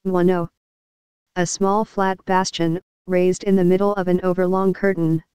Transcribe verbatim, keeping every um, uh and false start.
moineau. A small flat bastion, raised in the middle of an overlong curtain.